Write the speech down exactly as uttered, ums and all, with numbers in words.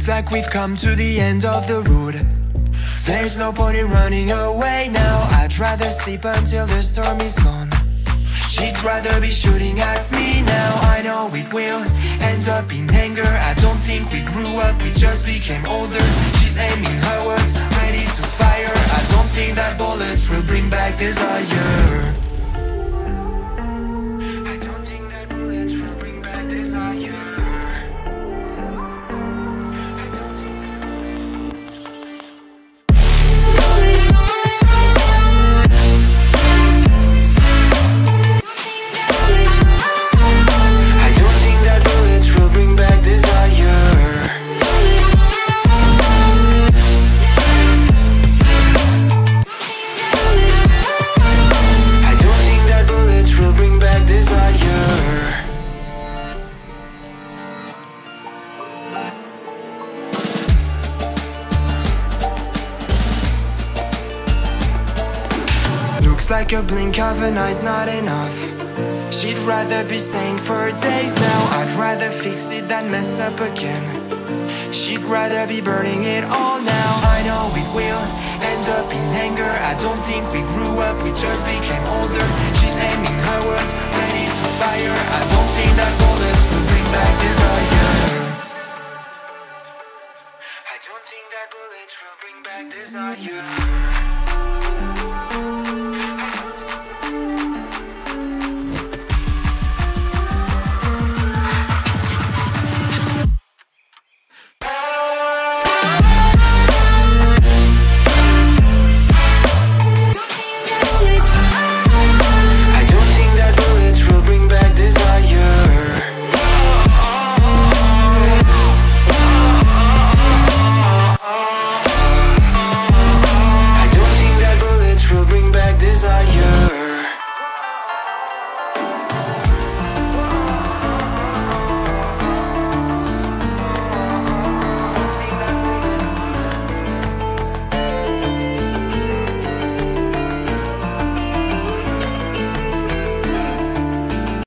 Looks like we've come to the end of the road. There's no point in running away now. I'd rather sleep until the storm is gone. She'd rather be shooting at me now. I know it will end up in anger. I don't think we grew up, we just became older. She's aiming her words, ready to fire. I don't think that bullets will bring back desire. I don't think that bullets will bring back desire. Looks like a blink of an eye's not enough. She'd rather be staying for days now. I'd rather fix it than mess up again. She'd rather be burning it all now. I know it will end up in anger. I don't think we grew up, we just became older. She's aiming her words, ready to fire. I don't think that bullets will bring back desire. I don't think that bullets will bring back desire.